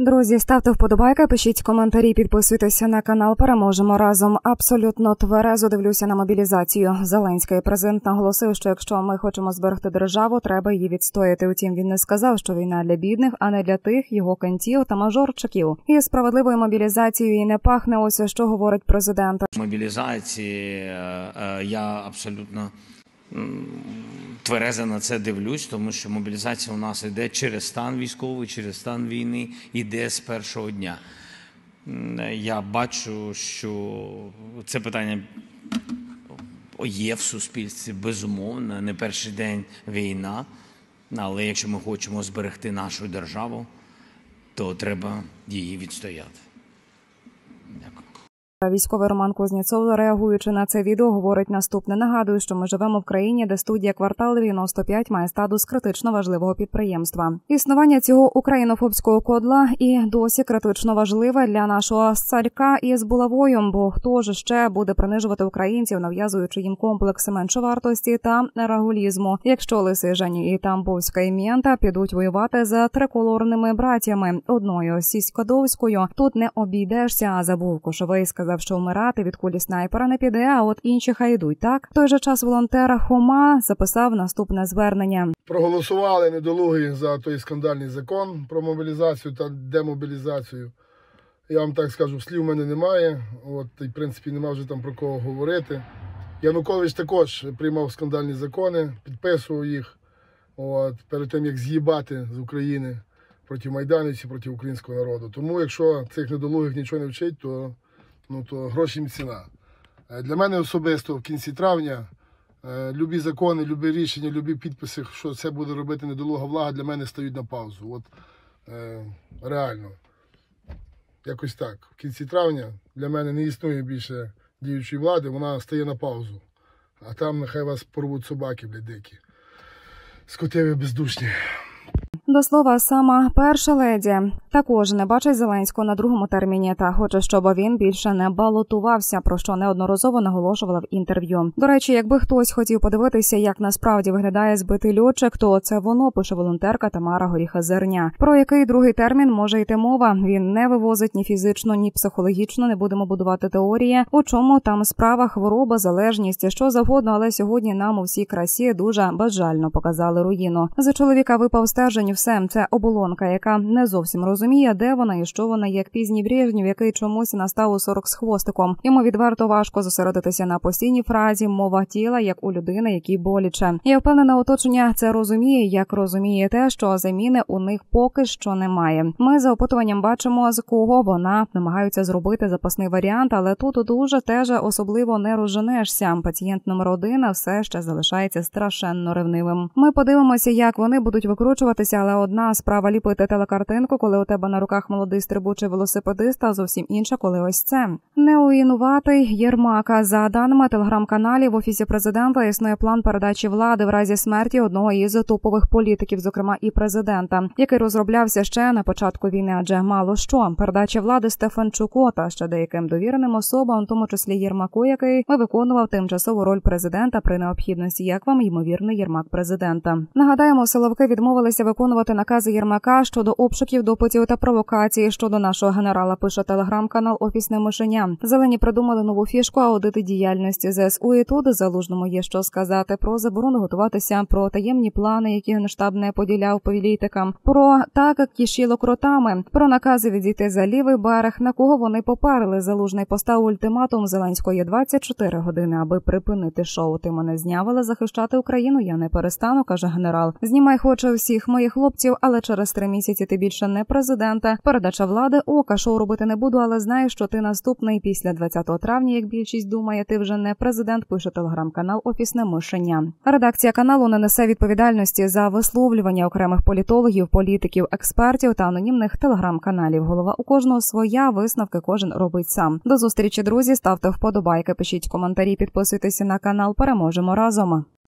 Друзі, ставте вподобайки, пишіть коментарі, підписуйтеся на канал. Переможемо разом. Абсолютно тверезо дивлюся на мобілізацію. Зеленський президент наголосив, що якщо ми хочемо зберегти державу, треба її відстояти. Утім, він не сказав, що війна для бідних, а не для тих його кентів та мажорчиків. І справедливою мобілізацією і не пахне. Ось що говорить президент. Мобілізації я абсолютно тверезо на це дивлюсь, тому що мобілізація у нас йде через стан військовий, через стан війни, йде з першого дня. Я бачу, що це питання є в суспільстві, безумовно, не перший день війна, але якщо ми хочемо зберегти нашу державу, то треба її відстояти. Дякую. Військовий Роман Кузнєцов, реагуючи на це відео, говорить наступне. Нагадую, що ми живемо в країні, де студія «Квартал 95» має статус критично важливого підприємства. Існування цього українофобського кодла і досі критично важливе для нашого царька із булавою, бо хто ж ще буде принижувати українців, нав'язуючи їм комплекси меншовартості та рагулізму, якщо Лисий Жені і Тамбовська ім'янта підуть воювати за триколорними братями, одною сіськодовською. Тут не обійдешся, а забув Кошовий сказав, що вмирати від кулі снайпера не піде, а от інші хай йдуть, так? В той же час волонтер Хома записав наступне звернення. Проголосували недолуги за той скандальний закон про мобілізацію та демобілізацію. Я вам так скажу, слів в мене немає, і в принципі немає вже там про кого говорити. Янукович також приймав скандальні закони, підписував їх перед тим, як з'їбати з України проти майданівців, проти українського народу. Тому якщо цих недолугих нічого не вчить, то гроші їм ціна. Для мене особисто в кінці травня любі закони, любі рішення, любі підписи, що це буде робити недолуга влада, для мене стають на паузу. Реально. Якось так. В кінці травня для мене не існує більше діючої влади, вона стає на паузу. А там нехай вас порвуть собаки, дикі. Скоти ви бездушні. До слова, сама перша леді також не бачить Зеленського на другому терміні та хоче, щоб він більше не балотувався, про що неодноразово наголошувала в інтерв'ю. До речі, якби хтось хотів подивитися, як насправді виглядає збитий льотчик, то це воно, пише волонтерка Тамара Горіха-Зерня. Про який другий термін може йти мова? Він не вивозить ні фізично, ні психологічно, не будемо будувати теорії. У чому там справа, хвороба, залежність, що завгодно, але сьогодні нам у всій красі дуже безжально показали руїну. За чоловіка випав стержень, все, це оболонка, яка не зовсім розуміє, де вона і що вона, як пізній Брежнєв, який чомусь настав у 40 з хвостиком. Йому відверто важко зосередитися на постійній фразі «мова тіла», як у людини, якій боляче. Я впевнена, оточення це розуміє, як розуміє те, що заміни у них поки що немає. Ми за опитуванням бачимо, з кого вона намагаються зробити запасний варіант, але тут дуже теж особливо не розженешся. Пацієнт номер 1 все ще залишається страшенно ревнивим. Ми подивимося, як вони будуть викручуватися, але одна справа ліпити телекартинку, коли у тебе на руках молодий стрибучий велосипедист, а зовсім інша, коли ось це. Неуінуватий Єрмака. За даними телеграм-каналів, в Офісі президента існує план передачі влади в разі смерті одного із топових політиків, зокрема і президента, який розроблявся ще на початку війни, адже мало що. Передача влади Стефанчуку та ще деяким довіреним особам, в тому числі Єрмаку, який виконував тимчасову роль президента при необхідності. Як вам ймовірний Єрмак президента? Нагадаємо, силовики відмовилися виконувати накази Єрмака щодо обшуків, допитів та провокації щодо нашого генерала, пише телеграм-канал «Офісне мишеня». Зелені придумали нову фішку аудити діяльності ЗСУ, і тут Залужному є що сказати про заборону готуватися, про таємні плани, які Генштаб не поділяв політикам, про так кишіло кротами, про накази відійти за лівий берег, на кого вони поперли. Залужний поставив ультиматум Зеленського: є 24 години, аби припинити шоу. Ти мене зняв, але захищати Україну я не перестану, каже генерал. Знімай хоче всіх моїх хлопців, але через 3 місяці ти більше не президента. Передача влади – ока, шоу робити не буду, але знаю, що ти наступний після 20 травня, як більшість думає, ти вже не президент, пише телеграм-канал «Офісне мишеня». Редакція каналу не несе відповідальності за висловлювання окремих політологів, політиків, експертів та анонімних телеграм-каналів. Голова у кожного своя, висновки кожен робить сам. До зустрічі, друзі, ставте вподобайки, пишіть коментарі, підписуйтесь на канал, переможемо разом.